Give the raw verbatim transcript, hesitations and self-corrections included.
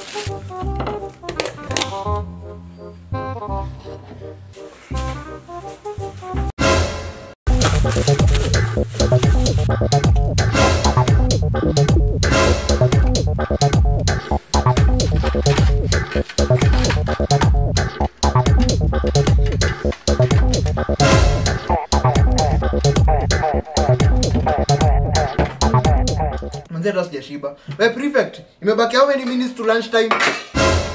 Manze ndo sijashiba. Wewe prefect, imebaki how many minutes to lunch time?